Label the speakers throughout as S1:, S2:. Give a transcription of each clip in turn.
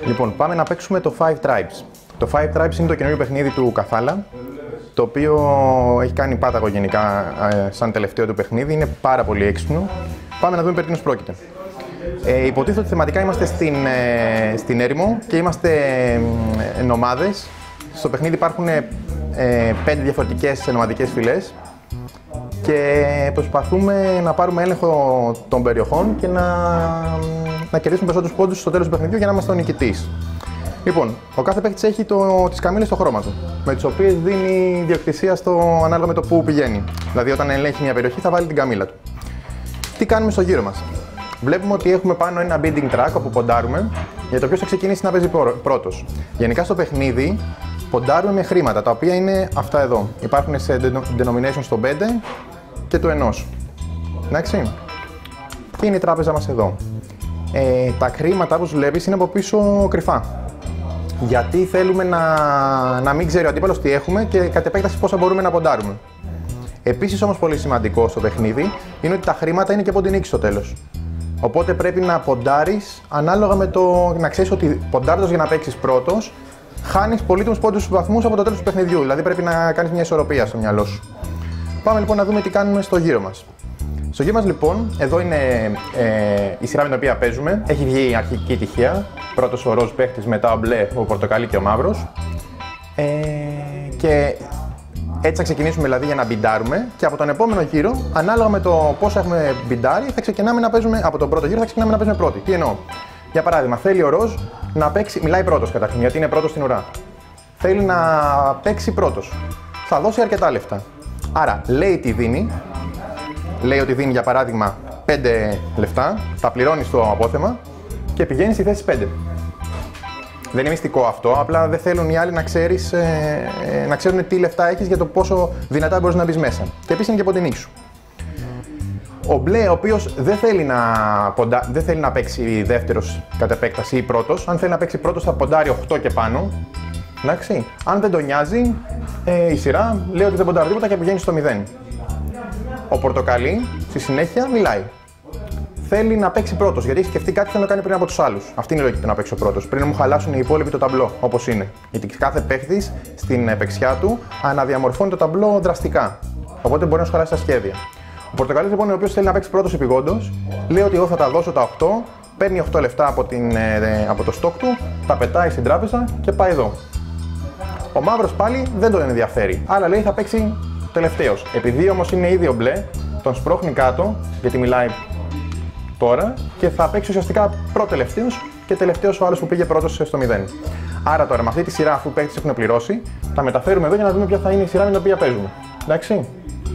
S1: Λοιπόν, πάμε να παίξουμε το Five Tribes. Το Five Tribes είναι το καινούριο παιχνίδι του Καθάλα, το οποίο έχει κάνει πάταγο γενικά σαν τελευταίο του παιχνίδι, είναι πάρα πολύ έξυπνο. Πάμε να δούμε περί τίνος πρόκειται. Υποτίθεται ότι θεματικά είμαστε στην έρημο και είμαστε νομάδες. Στο παιχνίδι υπάρχουν 5 διαφορετικές νομαδικές φυλές και προσπαθούμε να πάρουμε έλεγχο των περιοχών και να κερδίσουμε περισσότερους πόντους στο τέλος του παιχνιδιού για να είμαστε ο νικητής. Λοιπόν, ο κάθε παίκτης έχει τις καμήλες στο χρώμα του, με τις οποίες δίνει ιδιοκτησία ανάλογα με το που πηγαίνει. Δηλαδή, όταν ελέγχει μια περιοχή, θα βάλει την καμήλα του. Τι κάνουμε στο γύρο μας? Βλέπουμε ότι έχουμε πάνω ένα bidding track όπου ποντάρουμε για το ποιος θα ξεκινήσει να παίζει πρώτος. Γενικά στο παιχνίδι ποντάρουμε με χρήματα, τα οποία είναι αυτά εδώ. Υπάρχουν σε denomination στο 5 και το 1. Εντάξει. Και είναι η τράπεζα μας εδώ. Τα χρήματα, όπως βλέπεις, είναι από πίσω κρυφά. Γιατί θέλουμε να μην ξέρει ο αντίπαλος τι έχουμε και κατ' επέκταση πόσα μπορούμε να ποντάρουμε. Επίσης, όμως, πολύ σημαντικό στο παιχνίδι είναι ότι τα χρήματα είναι και ποντινίκη στο τέλος. Οπότε πρέπει να ποντάρεις ανάλογα με να ξέρεις ότι ποντάροντας για να παίξεις πρώτος, χάνεις πολύτιμους πόντους βαθμούς από το τέλος του παιχνιδιού. Δηλαδή πρέπει να κάνεις μια ισορροπία στο μυαλό σου. Πάμε λοιπόν να δούμε τι κάνουμε στο γύρο μας. Στο γύρο μας λοιπόν, εδώ είναι η σειρά με την οποία παίζουμε. Έχει βγει η αρχική τυχαία. Πρώτος ο ροζ παίχτης, μετά ο μπλε, ο πορτοκαλί και ο μαύρος. Και έτσι θα ξεκινήσουμε δηλαδή για να μπιντάρουμε και από τον επόμενο γύρο, ανάλογα με το πόσο έχουμε μπιντάρει, θα ξεκινάμε να παίζουμε από τον πρώτο γύρο, θα ξεκινάμε να παίζουμε πρώτοι. Τι εννοώ? Για παράδειγμα, θέλει ο ροζ να παίξει, μιλάει πρώτος καταρχήν, γιατί είναι πρώτος στην ουρά. Θέλει να παίξει πρώτος. Θα δώσει αρκετά λεφτά. Άρα λέει τι δίνει. Λέει ότι δίνει για παράδειγμα 5 λεφτά, τα πληρώνει στο απόθεμα και πηγαίνει στη θέση 5. Δεν είναι μυστικό αυτό, απλά δεν θέλουν οι άλλοι να ξέρουν τι λεφτά έχεις για το πόσο δυνατά μπορείς να μπεις μέσα. Και επίσης είναι και ποντινίκη σου. Ο μπλε, ο οποίος δεν θέλει να παίξει δεύτερος κατ' επέκταση ή πρώτος. Αν θέλει να παίξει πρώτος θα ποντάρει 8 και πάνω. Εντάξει. Αν δεν τον νοιάζει, η σειρά λέει ότι δεν ποντάρει τίποτα και πηγαίνει στο 0. Ο πορτοκαλί στη συνέχεια μιλάει. Θέλει να παίξει πρώτος, γιατί έχει σκεφτεί κάτι που θέλει να κάνει πριν από τους άλλους. Αυτή είναι η λογική του να παίξει πρώτος. Πριν μου χαλάσουν οι υπόλοιποι το ταμπλό, όπως είναι. Γιατί κάθε παίχτης στην παίξιά του αναδιαμορφώνει το ταμπλό δραστικά. Οπότε μπορεί να σου χαλάσει τα σχέδια. Ο πορτοκαλί λοιπόν, ο οποίος θέλει να παίξει πρώτος επειγόντως, λέει ότι εγώ θα τα δώσω τα 8, παίρνει 8 λεφτά από το στόκ του, τα πετάει στην τράπεζα και πάει εδώ. Ο μαύρος πάλι δεν τον ενδιαφέρει, αλλά λέει θα παίξει τελευταίος. Επειδή όμως είναι ήδη ο μπλε, τον σπρώχνει κάτω, γιατί μιλάει τώρα και θα παίξει ουσιαστικά πρώτο-τελευταίος και τελευταίος ο άλλος που πήγε πρώτος στο 0. Άρα τώρα με αυτή τη σειρά, αφού οι παίκτες έχουν πληρώσει, τα μεταφέρουμε εδώ για να δούμε ποια θα είναι η σειρά με την οποία παίζουμε. Εντάξει.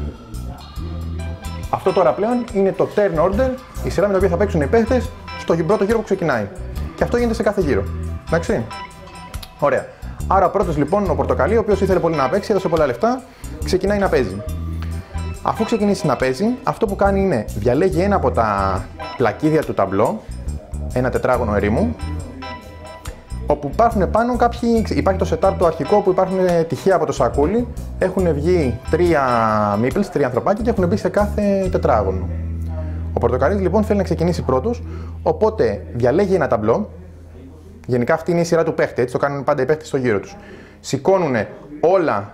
S1: Αυτό τώρα πλέον είναι το turn order, η σειρά με την οποία θα παίξουν οι παίκτες στον πρώτο γύρο που ξεκινάει. Και αυτό γίνεται σε κάθε γύρο. Εντάξει. Ωραία. Άρα ο πρώτος λοιπόν, ο πορτοκαλί, ο οποίος ήθελε πολύ να παίξει, έδωσε πολλά λεφτά, ξεκινάει να παίζει. Αφού ξεκινήσει να παίζει, αυτό που κάνει είναι διαλέγει ένα από τα πλακίδια του ταμπλό, ένα τετράγωνο ερήμου, όπου υπάρχουν πάνω υπάρχει το setup του αρχικό που υπάρχουν τυχαία από το σακούλι, έχουν βγει 3 meeples, 3 ανθρωπάκια και έχουν μπει σε κάθε τετράγωνο. Ο πορτοκαλής λοιπόν θέλει να ξεκινήσει πρώτος, οπότε διαλέγει ένα ταμπλό. Γενικά αυτή είναι η σειρά του παίχτη, έτσι το κάνουν πάντα οι παίχτες στο γύρο τους. Σηκώνουν όλα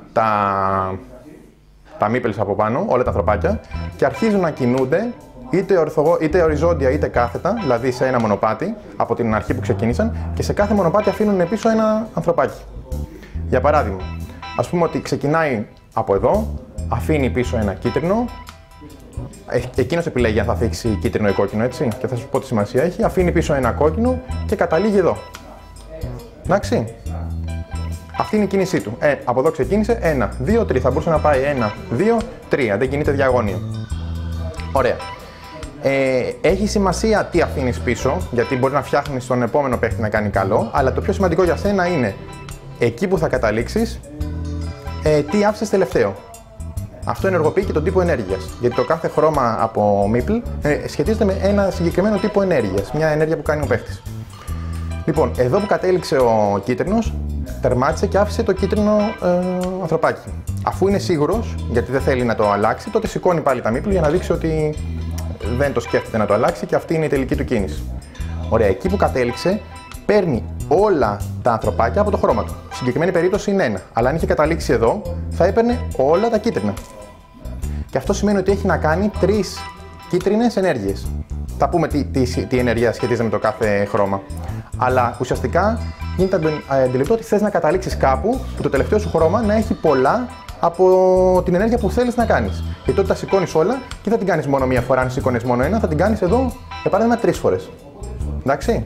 S1: τα meeples από πάνω, όλα τα ανθρωπάκια και αρχίζουν να κινούνται είτε οριζόντια είτε κάθετα, δηλαδή σε ένα μονοπάτι από την αρχή που ξεκίνησαν και σε κάθε μονοπάτι αφήνουν πίσω ένα ανθρωπάκι. Για παράδειγμα, ας πούμε ότι ξεκινάει από εδώ, αφήνει πίσω ένα κίτρινο, εκείνος επιλέγει αν θα θίξει κίτρινο ή κόκκινο, έτσι, και θα σου πω τι σημασία έχει, αφήνει πίσω ένα κόκκινο και καταλήγει εδώ. Εντάξει. Αυτή είναι η κίνησή του. Από εδώ ξεκίνησε 1, 2, 3. Θα μπορούσε να πάει 1, 2, 3. Δεν κινείται διαγώνιο. Ωραία. Έχει σημασία τι αφήνεις πίσω, γιατί μπορεί να φτιάχνεις τον επόμενο παίχτη να κάνει καλό, αλλά το πιο σημαντικό για σένα είναι εκεί που θα καταλήξεις, τι άφησες τελευταίο. Αυτό ενεργοποιεί και τον τύπο ενέργειας. Γιατί το κάθε χρώμα από meeple σχετίζεται με ένα συγκεκριμένο τύπο ενέργειας, μια ενέργεια που κάνει ο παίχτης. Λοιπόν, εδώ που κατέληξε ο κίτρινος, τερμάτισε και άφησε το κίτρινο ανθρωπάκι. Αφού είναι σίγουρος, γιατί δεν θέλει να το αλλάξει, τότε σηκώνει πάλι τα meeple για να δείξει ότι δεν το σκέφτεται να το αλλάξει και αυτή είναι η τελική του κίνηση. Ωραία, εκεί που κατέληξε, παίρνει όλα τα ανθρωπάκια από το χρώμα του. Στη συγκεκριμένη περίπτωση είναι ένα. Αλλά αν είχε καταλήξει εδώ, θα έπαιρνε όλα τα κίτρινα. Και αυτό σημαίνει ότι έχει να κάνει 3 κίτρινες ενέργειες. Θα πούμε τι ενέργεια σχετίζεται με το κάθε χρώμα. Αλλά ουσιαστικά γίνεται αντιληπτό ότι θες να καταλήξεις κάπου που το τελευταίο σου χρώμα να έχει πολλά από την ενέργεια που θέλεις να κάνεις. Γιατί τότε τα σηκώνεις όλα και θα την κάνεις μόνο μία φορά. Αν σηκώνεις μόνο ένα, θα την κάνεις εδώ, για παράδειγμα, 3 φορές. Εντάξει.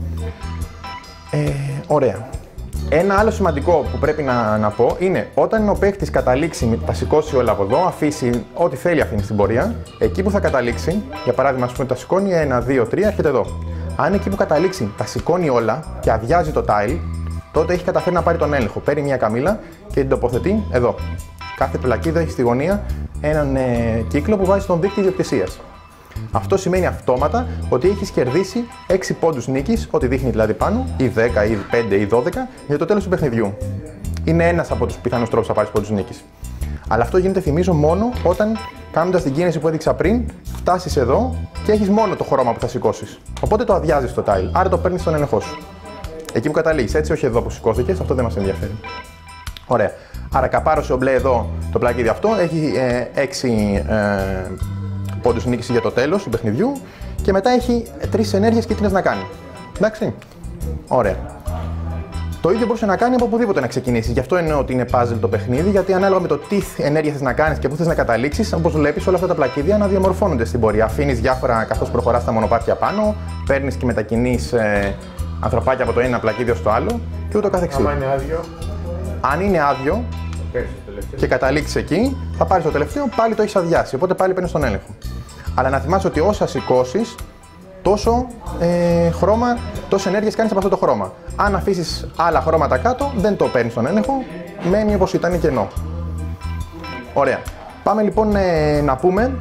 S1: Ωραία. Ένα άλλο σημαντικό που πρέπει να πω είναι όταν ο παίκτης καταλήξει, τα σηκώσει όλα από εδώ, αφήσει ό,τι θέλει αφήνει στην πορεία, εκεί που θα καταλήξει, για παράδειγμα, ας πούμε, τα σηκώνει 1, 2, 3, έρχεται εδώ. Αν εκεί που καταλήξει τα σηκώνει όλα και αδειάζει το tile, τότε έχει καταφέρει να πάρει τον έλεγχο. Παίρνει μια καμήλα και την τοποθετεί εδώ. Κάθε πλακίδα έχει στη γωνία έναν κύκλο που βάζει στον δείκτη ιδιοκτησίας. Αυτό σημαίνει αυτόματα ότι έχεις κερδίσει 6 πόντους νίκης, ό,τι δείχνει δηλαδή πάνω, ή 10 ή 5 ή 12 για το τέλος του παιχνιδιού. Είναι ένας από τους πιθανούς τρόπους να πάρεις πόντους νίκης. Αλλά αυτό γίνεται, θυμίζω, μόνο όταν κάνοντας την κίνηση που έδειξα πριν, φτάσεις εδώ και έχεις μόνο το χρώμα που θα σηκώσεις. Οπότε το αδειάζεις το tile, άρα το παίρνεις στον έλεγχό σου. Εκεί που καταλήγεις, έτσι, όχι εδώ που σηκώθηκες, αυτό δεν μας ενδιαφέρει. Ωραία. Άρα καπάρωσε ο μπλε εδώ το πλακίδι αυτό, έχει 6 πόντους νίκης για το τέλος του παιχνιδιού και μετά έχει 3 ενέργειες κίτρινες να κάνει. Εντάξει. Ωραία. Το ίδιο μπορούσε να κάνει από οπουδήποτε να ξεκινήσει. Γι' αυτό εννοώ ότι είναι puzzle το παιχνίδι, γιατί ανάλογα με το τι ενέργεια θες να κάνεις και πού θες να καταλήξεις, όπως βλέπεις, όλα αυτά τα πλακίδια να διαμορφώνονται στην πορεία. Αφήνεις διάφορα καθώς προχωράς τα μονοπάτια πάνω, παίρνεις και μετακινείς ανθρωπάκια από το ένα πλακίδιο στο άλλο και ούτω καθεξής.
S2: Άμα είναι άδειο.
S1: Αν είναι άδειο και καταλήξεις εκεί, θα πάρεις το τελευταίο, πάλι το έχεις αδειάσει. Οπότε πάλι παίρνεις τον έλεγχο. Αλλά να θυμάσαι ότι όσα σηκώσεις, τόσο χρώμα, τόσες ενέργειες κάνεις από αυτό το χρώμα. Αν αφήσεις άλλα χρώματα κάτω, δεν το παίρνεις τον έλεγχο, μένει όπως ήταν κενό. Ωραία. Πάμε λοιπόν να πούμε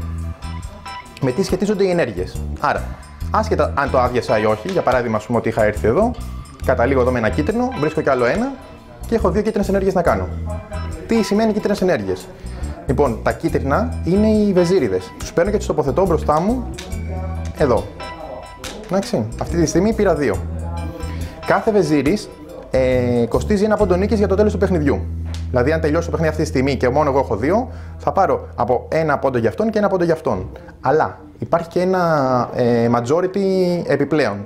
S1: με τι σχετίζονται οι ενέργειες. Άρα, άσχετα αν το άδειασα ή όχι, για παράδειγμα, ας πούμε ότι είχα έρθει εδώ, καταλήγω εδώ με ένα κίτρινο, βρίσκω κι άλλο ένα και έχω 2 κίτρινες ενέργειες να κάνω. Τι σημαίνει κίτρινες ενέργειες? Λοιπόν, τα κίτρινα είναι οι βεζίριδες. Τους παίρνω και τους τοποθετώ μπροστά μου εδώ. Εντάξει, αυτή τη στιγμή πήρα 2. Κάθε βεζίρης κοστίζει 1 πόντο νίκης για το τέλος του παιχνιδιού. Δηλαδή, αν τελειώσει το παιχνίδι αυτή τη στιγμή και μόνο εγώ έχω 2, θα πάρω από 1 πόντο για αυτόν και 1 πόντο για αυτόν. Αλλά υπάρχει και ένα majority επιπλέον.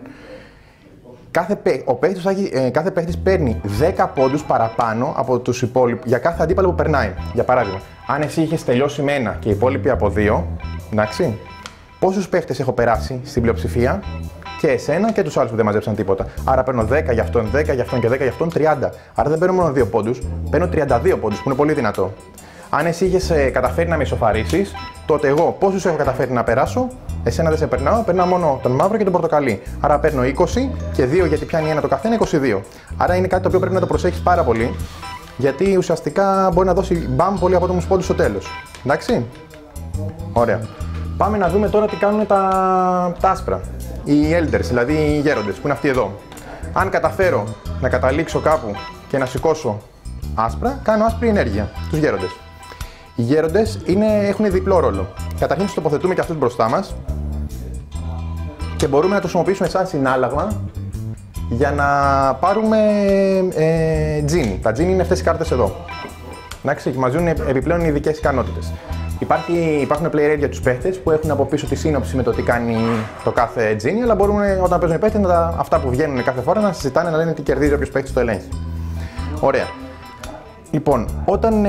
S1: Κάθε παίκτης παίρνει 10 πόντους παραπάνω από τους υπόλοιπους για κάθε αντίπαλο που περνάει. Για παράδειγμα, αν εσύ είχες τελειώσει με 1 και οι υπόλοιποι από 2, εντάξει, πόσους παίκτες έχω περάσει στην πλειοψηφία και εσένα και τους άλλους που δεν μαζέψαν τίποτα. Άρα παίρνω 10 για αυτόν, 10 για αυτόν και 10 για αυτόν, 30. Άρα δεν παίρνω μόνο 2 πόντους, παίρνω 32 πόντους που είναι πολύ δυνατό. Αν εσύ είχες καταφέρει να με ισοφαρίσεις, τότε εγώ πόσους έχω καταφέρει να περάσω? Εσένα δεν σε περνάω, περνάω μόνο τον μαύρο και τον πορτοκαλί. Άρα παίρνω 20 και 2 γιατί πιάνει ένα το καθένα, 22. Άρα είναι κάτι το οποίο πρέπει να το προσέχεις πάρα πολύ, γιατί ουσιαστικά μπορεί να δώσει μπαμ πολύ απότομους πόντους στο τέλος. Εντάξει. Ωραία. Πάμε να δούμε τώρα τι κάνουν τα άσπρα. Οι elders, δηλαδή οι γέροντες, που είναι αυτοί εδώ. Αν καταφέρω να καταλήξω κάπου και να σηκώσω άσπρα, κάνω άσπρη ενέργεια. Τους γέροντες. Οι γέροντες έχουν διπλό ρόλο. Καταρχήν τους τοποθετούμε και αυτούς μπροστά μας και μπορούμε να τους χρησιμοποιήσουμε σαν συνάλλαγμα για να πάρουμε τζίνι. Τα τζίνι είναι αυτές οι κάρτες εδώ. Εντάξει, και μας δίνουν επιπλέον ειδικές ικανότητες. Υπάρχουν player aid για τους παίχτες που έχουν από πίσω τη σύνοψη με το τι κάνει το κάθε τζίνι, αλλά μπορούμε όταν παίζουν οι παίχτες αυτά που βγαίνουν κάθε φορά να συζητάνε, να λένε τι κερδίζει όποιος παίχτης το ελέγχει. Ωραία. Λοιπόν, όταν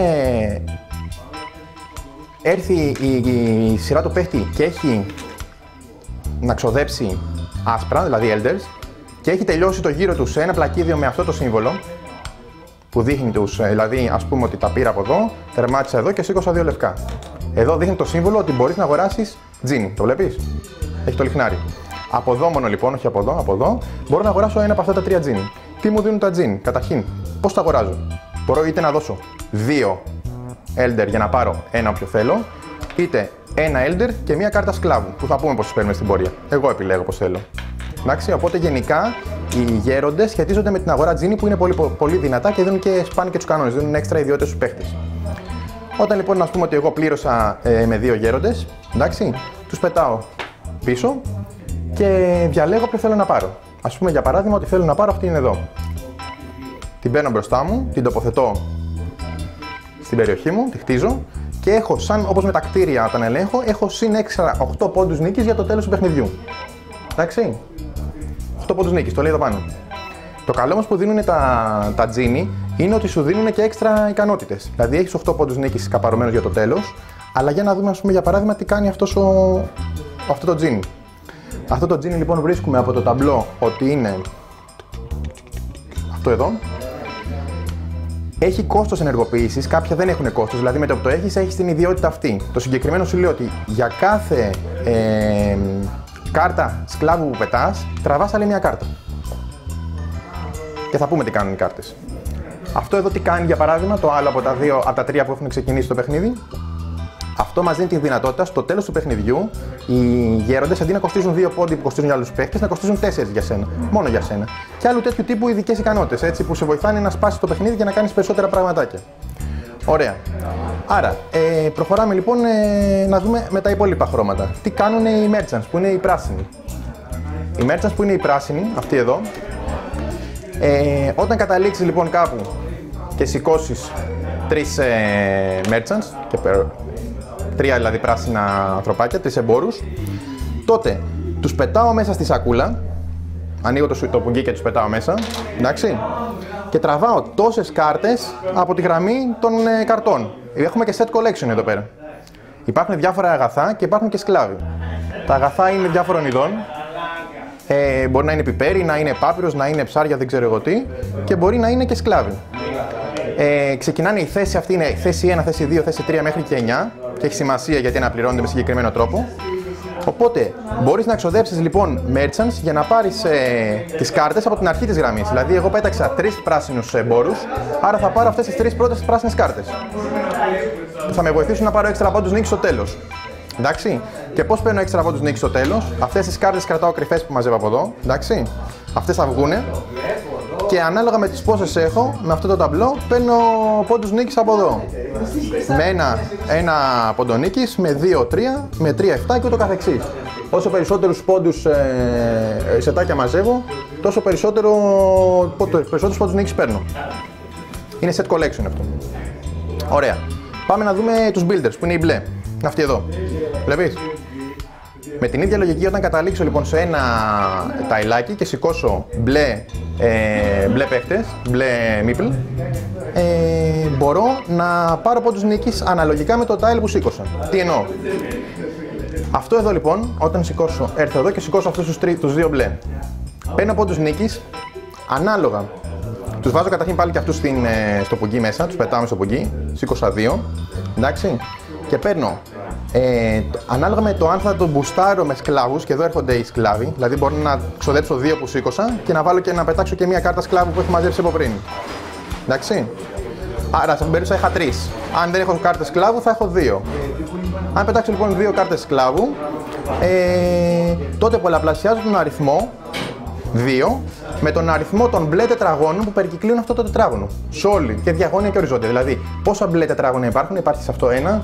S1: έρθει η σειρά του παίχτη και έχει να ξοδέψει άσπρα, δηλαδή elders, και έχει τελειώσει το γύρο του σε ένα πλακίδιο με αυτό το σύμβολο, που δείχνει δηλαδή ας πούμε ότι τα πήρα από εδώ, τερμάτισα εδώ και σήκωσα 2 λευκά. Εδώ δείχνει το σύμβολο ότι μπορείς να αγοράσεις τζίνι, το βλέπεις? Έχει το λιχνάρι. Από εδώ μόνο λοιπόν, όχι από εδώ, από εδώ, μπορώ να αγοράσω ένα από αυτά τα 3 τζίνι. Τι μου δίνουν τα τζίνι? Καταρχήν, πώς τα αγοράζω? Μπορώ είτε να δώσω 2 elder για να πάρω ένα όποιο θέλω, είτε ένα elder και μία κάρτα σκλάβου, που θα πούμε πώς τις παίρνουμε στην πορεία. Εγώ επιλέγω πώς θέλω. Εντάξει, οπότε γενικά οι γέροντες σχετίζονται με την αγορά τζίνι που είναι πολύ, πολύ δυνατά και σπάνε και τους κανόνες, δίνουν έξτρα ιδιότητες στους παίχτες. Όταν λοιπόν ας πούμε ότι εγώ πλήρωσα με 2 γέροντες, εντάξει, τους πετάω πίσω και διαλέγω ποιο θέλω να πάρω. Ας πούμε για παράδειγμα ότι θέλω να πάρω αυτή είναι εδώ. Την παίρνω μπροστά μου, την τοποθετώ στην περιοχή μου, τη χτίζω και έχω σαν όπως με τα κτίρια όταν ελέγχω, έχω συν έξτρα 8 πόντους νίκης για το τέλος του παιχνιδιού. Εντάξει. 8 πόντους νίκης, το λέει εδώ πάνω. Το καλό όμως που δίνουν τα Genie είναι ότι σου δίνουν και έξτρα ικανότητες. Δηλαδή έχεις 8 πόντους νίκης καπαρωμένους για το τέλος, αλλά για να δούμε ας πούμε για παράδειγμα τι κάνει αυτό το Genie. Αυτό το Genie λοιπόν βρίσκουμε από το ταμπλό ότι είναι αυτό εδώ. Έχει κόστος ενεργοποίησης, κάποια δεν έχουν κόστος, δηλαδή με το που το έχεις την ιδιότητα αυτή. Το συγκεκριμένο σου λέει ότι για κάθε κάρτα σκλάβου που πετάς, τραβάς άλλη μια κάρτα. Και θα πούμε τι κάνουν οι κάρτες. Αυτό εδώ τι κάνει για παράδειγμα, το άλλο από τα τρία που έχουν ξεκινήσει το παιχνίδι. Αυτό μας δίνει τη δυνατότητα στο τέλος του παιχνιδιού οι γέροντες αντί να κοστίζουν 2 πόντι που κοστίζουν για άλλους παίκτες, να κοστίζουν 4 για σένα. Μόνο για σένα. Και άλλου τέτοιου τύπου ειδικές ικανότητες, έτσι που σε βοηθάνε να σπάσεις το παιχνίδι και να κάνεις περισσότερα πραγματάκια. Ωραία. Άρα, προχωράμε λοιπόν να δούμε με τα υπόλοιπα χρώματα. Τι κάνουν οι merchants που είναι οι πράσινοι. Οι merchants που είναι οι πράσινοι, αυτοί εδώ, όταν καταλήξεις λοιπόν κάπου και σηκώσεις 3 merchants, και 3 δηλαδή πράσινα ανθρωπάκια, 3 εμπόρους, τότε τους πετάω μέσα στη σακούλα, ανοίγω το πουγγί και τους πετάω μέσα, εντάξει, και τραβάω τόσες κάρτες από τη γραμμή των καρτών. Έχουμε και set collection εδώ πέρα. Υπάρχουν διάφορα αγαθά και υπάρχουν και σκλάβοι. Τα αγαθά είναι διάφορων ειδών. Μπορεί να είναι πιπέρι, να είναι πάπυρος, να είναι ψάρια, δεν ξέρω εγώ τι, και μπορεί να είναι και σκλάβοι. Ξεκινάνε η θέση αυτή, είναι θέση 1, θέση 2, θέση 3 μέχρι και 9 και έχει σημασία γιατί αναπληρώνονται με συγκεκριμένο τρόπο. Οπότε μπορείς να εξοδέψεις λοιπόν merchants για να πάρεις τις κάρτες από την αρχή της γραμμής. Δηλαδή, εγώ πέταξα 3 πράσινους εμπόρους, άρα θα πάρω αυτές τις 3 πρώτες πράσινες κάρτες. Θα με βοηθήσουν να πάρω έξτρα πόντους νίκης στο τέλος. Εντάξει. Και πώς παίρνω έξτρα πόντους νίκης στο τέλος? Αυτές τις κάρτες κρατάω κρυφές που μαζεύω από εδώ. Εντάξει. Αυτές θα βγούνε. Και ανάλογα με τις πόσες έχω, με αυτό το ταμπλό, παίρνω πόντους νίκης από εδώ. Με ένα πόντο νίκης, με 2, 3, με 3, 7 και ούτω καθεξής. Όσο περισσότερους πόντους σετάκια μαζεύω, τόσο περισσότερους πόντους νίκης παίρνω. Είναι set collection αυτό. Ωραία. Πάμε να δούμε τους builders που είναι οι μπλε. Αυτοί εδώ. Βλέπεις. Με την ίδια λογική, όταν καταλήξω λοιπόν σε ένα ταϊλάκι και σηκώσω μπλε παίχτες, μπλε meeple, μπορώ να πάρω πόντους νίκης αναλογικά με το tile που σήκωσα. Τι εννοώ? Αυτό εδώ λοιπόν, όταν σηκώσω, έρθω εδώ και σηκώσω αυτούς τους δύο μπλε, παίρνω πόντους νίκης ανάλογα. Τους βάζω καταρχήν πάλι και αυτούς στο πουγγί μέσα, τους πετάμε στο πουγγί, σήκωσα 2, εντάξει, και παίρνω ανάλογα με το αν θα τον μπουστάρω με σκλάβους, και εδώ έρχονται οι σκλάβοι, δηλαδή μπορώ να ξοδέψω 2 που σήκωσα και να βάλω και να πετάξω και μια κάρτα σκλάβου που έχω μαζέψει από πριν. Εντάξει. Άρα σε περίπτωση είχα 3. Αν δεν έχω κάρτες σκλάβου θα έχω 2. Αν πετάξω λοιπόν 2 κάρτες σκλάβου, τότε πολλαπλασιάζω τον αριθμό 2 με τον αριθμό των μπλε τετραγώνων που περικυκλίνουν αυτό το τετράγωνο. Σε όλη, και διαγώνια και οριζόντια. Δηλαδή, πόσα μπλε τετράγωνα υπάρχουν? Υπάρχει σε αυτό 1,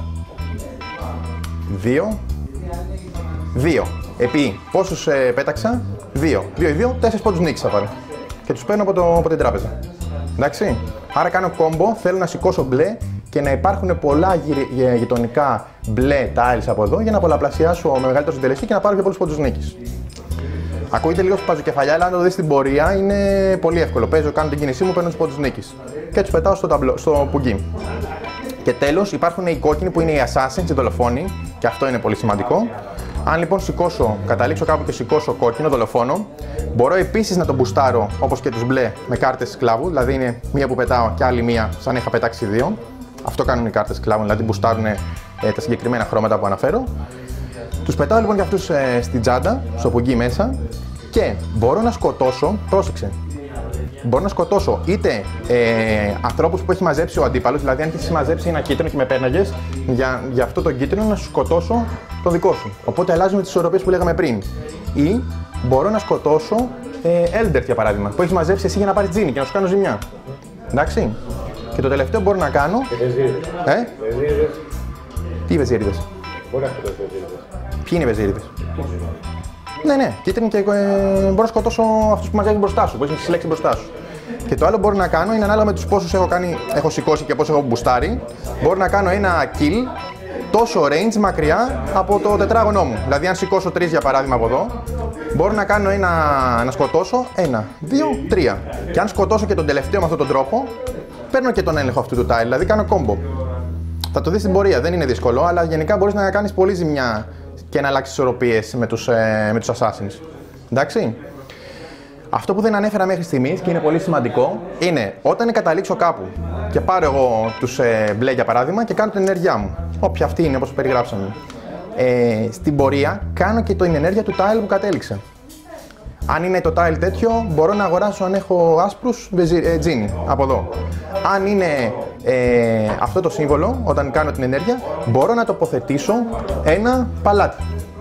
S1: 2, 2. Επί πόσους πέταξα? 2. 2, 4 πόντους νίκης θα πάρω. Και τους παίρνω από την τράπεζα. Εντάξει. Άρα κάνω κόμπο, θέλω να σηκώσω μπλε και να υπάρχουν πολλά γειτονικά μπλε tiles από εδώ για να πολλαπλασιάσω με μεγαλύτερο συντελεστή και να πάρω και πολλούς πόντους νίκης. Ακούγεται λίγο σπαζοκεφαλιά, αλλά αν το δεις στην πορεία είναι πολύ εύκολο. Παίζω, κάνω την κίνησή μου, παίρνω τους πόντους νίκης και τους πετάω στο πουγγί. Και τέλος υπάρχουν οι κόκκινοι που είναι οι assassins, οι δολοφόνοι, και αυτό είναι πολύ σημαντικό. Αν λοιπόν καταλήξω κάπου και σηκώσω κόκκινο δολοφόνο, μπορώ επίσης να τον μπουστάρω όπως και τους μπλε με κάρτες σκλάβου, δηλαδή είναι μία που πετάω και άλλη μία σαν είχα πετάξει 2. Αυτό κάνουν οι κάρτες σκλάβου, δηλαδή μπουστάρουν τα συγκεκριμένα χρώματα που αναφέρω. Τους πετάω λοιπόν και αυτούς στην τσάντα, στο πουγγί μέσα, και μπορώ να σκοτώσω, πρόσεξε, μπορώ να σκοτώσω είτε ανθρώπους που έχει μαζέψει ο αντίπαλος, δηλαδή αν έχεις μαζέψει ένα κίτρινο και με πέρναγες, για αυτό το κίτρινο να σου σκοτώσω το δικό σου. Οπότε αλλάζουμε τις ισορροπίες που λέγαμε πριν. Ή μπορώ να σκοτώσω Elder για παράδειγμα, που έχεις μαζέψει εσύ για να πάρεις Genie και να σου κάνω ζημιά. Εντάξει. Και το τελευταίο που μπορώ να κάνω. Τι βεζίριδες?
S2: Μπορεί να σκοτώσει βεζίριδες.
S1: Ποιοι είναι οι βεζίριδες? Ναι, κίτρινη και μπορώ να σκοτώσω αυτούς που μαζεύουν μπροστά σου, που έχεις συλλέξει μπροστά σου. Και το άλλο που μπορώ να κάνω είναι ανάλογα με τους πόσους έχω σηκώσει και πόσο έχω μπουστάρει, μπορώ να κάνω ένα kill τόσο range μακριά από το τετράγωνό μου. Δηλαδή, αν σηκώσω 3 για παράδειγμα από εδώ, μπορώ να κάνω να σκοτώσω 1, 2, 3. Και αν σκοτώσω και τον τελευταίο με αυτόν τον τρόπο, παίρνω και τον έλεγχο αυτού του tile, δηλαδή κάνω combo. Θα το δεις στην πορεία, δεν είναι δύσκολο, αλλά γενικά μπορείς να κάνεις πολύ ζημιά και να αλλάξεις ισορροπίες με τους assassins. Εντάξει. Αυτό που δεν ανέφερα μέχρι στιγμής και είναι πολύ σημαντικό είναι όταν καταλήξω κάπου και πάρω εγώ τους μπλε για παράδειγμα και κάνω την ενέργειά μου. Όποια αυτή είναι, όπως περιγράψαμε. Στην πορεία κάνω και την ενέργεια του tile που κατέληξε. Αν είναι το tile τέτοιο, μπορώ να αγοράσω αν έχω άσπρους τζίνι από εδώ. Αν είναι αυτό το σύμβολο, όταν κάνω την ενέργεια, μπορώ να τοποθετήσω ένα παλάτι.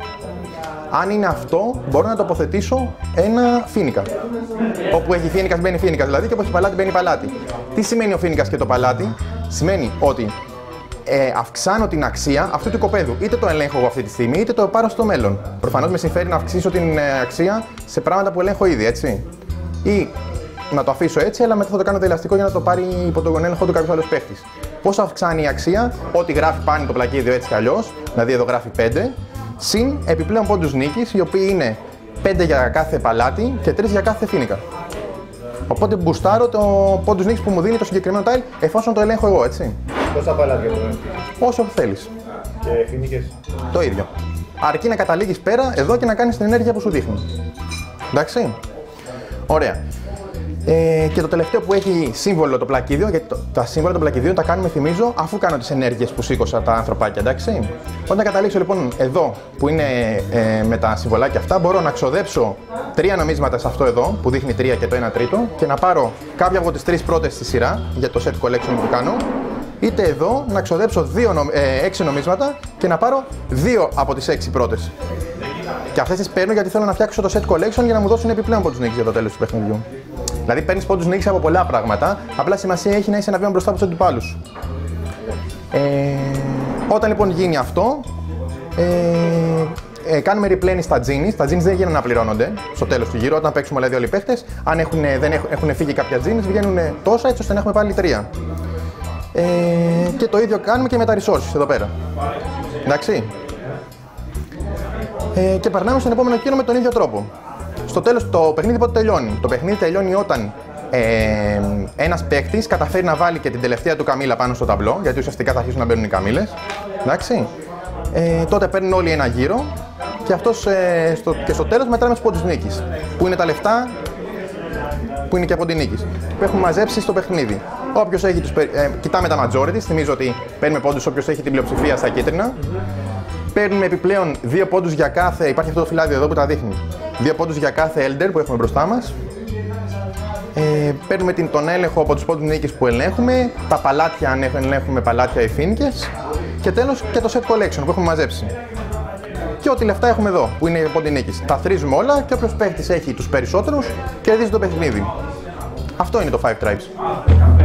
S1: Αν είναι αυτό, μπορώ να τοποθετήσω ένα φοίνικα. Όπου έχει φοίνικας μπαίνει φοίνικας, δηλαδή, και όπου έχει παλάτι μπαίνει παλάτι. Τι σημαίνει ο φοίνικας και το παλάτι? Σημαίνει ότι αυξάνω την αξία αυτού του οικοπαίδου. Είτε το ελέγχω εγώ αυτή τη στιγμή, είτε το πάρω στο μέλλον. Προφανώς με συμφέρει να αυξήσω την αξία σε πράγματα που ελέγχω ήδη, έτσι. Ή να το αφήσω έτσι, αλλά μετά θα το κάνω ελαστικό για να το πάρει υπό τον έλεγχο του κάποιος άλλος παίχτης. Πώς αυξάνει η αξία? Ό,τι γράφει πάνω το πλακίδιο έτσι κι αλλιώς, δηλαδή εδώ γράφει 5, συν επιπλέον πόντους νίκης, οι οποίοι είναι 5 για κάθε παλάτι και 3 για κάθε φοίνικα. Οπότε μπουστάρω το πόντους νίκης που μου δίνει το συγκεκριμένο tile εφόσον το ελέγχω εγώ, έτσι.
S2: Πόσα παλάτια το έχεις?
S1: Όσο θέλεις.
S2: Και φοίνικες?
S1: Το ίδιο. Αρκεί να καταλήγεις πέρα, εδώ και να κάνεις την ενέργεια που σου δείχνει. Εντάξει. Ωραία. Και το τελευταίο που έχει σύμβολο το πλακίδιο, γιατί τα σύμβολα των πλακιδίων τα κάνουμε, θυμίζω, αφού κάνω τις ενέργειες που σήκωσα τα ανθρωπάκια, εντάξει. Όταν καταλήξω λοιπόν εδώ που είναι με τα συμβολάκια αυτά, μπορώ να ξοδέψω 3 νομίσματα σε αυτό εδώ που δείχνει 3 και το 1 τρίτο και να πάρω κάποια από τις 3 πρώτες στη σειρά για το set collection που κάνω. Είτε εδώ να ξοδέψω 6 νομίσματα και να πάρω 2 από τις 6 πρώτες. Και αυτές τις παίρνω γιατί θέλω να φτιάξω το set collection για να μου δώσουν επιπλέον πόντους νίκης για το τέλος του παιχνιδιού. Δηλαδή παίρνεις πόντους νίκης από πολλά πράγματα, απλά σημασία έχει να είσαι ένα βήμα μπροστά από τους αντιπάλους σου. Όταν λοιπόν γίνει αυτό, κάνουμε replenish στα jeans. Τα jeans δεν γίνουν να πληρώνονται στο τέλος του γύρου. Όταν παίξουμε δηλαδή όλοι οι παίχτες, αν έχουν φύγει κάποια jeans, βγαίνουν τόσα έτσι ώστε να έχουμε πάλι 3. Και το ίδιο κάνουμε και με τα resources εδώ πέρα. Εντάξει. Και περνάμε στον επόμενο κύριο με τον ίδιο τρόπο. Στο τέλος το παιχνίδι πότε τελειώνει? Το παιχνίδι τελειώνει όταν ένας παίκτης καταφέρει να βάλει και την τελευταία του καμήλα πάνω στο ταμπλό, γιατί ουσιαστικά θα αρχίσουν να μπαίνουν οι καμήλες. Εντάξει. Τότε παίρνουν όλοι ένα γύρο και αυτός και στο τέλος μετράμε τους πόντους νίκης, που είναι τα λεφτά που είναι και από την νίκη που έχουμε μαζέψει στο παιχνίδι. Όποιος έχει κοιτάμε τα majority, θυμίζω ότι παίρνουμε πόντους όποιος έχει την πλειοψηφία στα κίτρινα. Παίρνουμε επιπλέον 2 πόντους για κάθε, υπάρχει αυτό το φυλάδιο εδώ που τα δείχνει, 2 πόντους για κάθε elder που έχουμε μπροστά μας. Παίρνουμε τον έλεγχο από τους πόντους νίκης που ελέγχουμε, τα παλάτια αν ελέγχουμε παλάτια ή φοίνικες και τέλος και το set collection που έχουμε μαζέψει. Και ό,τι λεφτά έχουμε εδώ που είναι πόντι νίκης. Τα θρίζουμε όλα και όποιος παίχτης έχει τους περισσότερους κερδίζει το παιχνίδι. Αυτό είναι το 5 Tribes.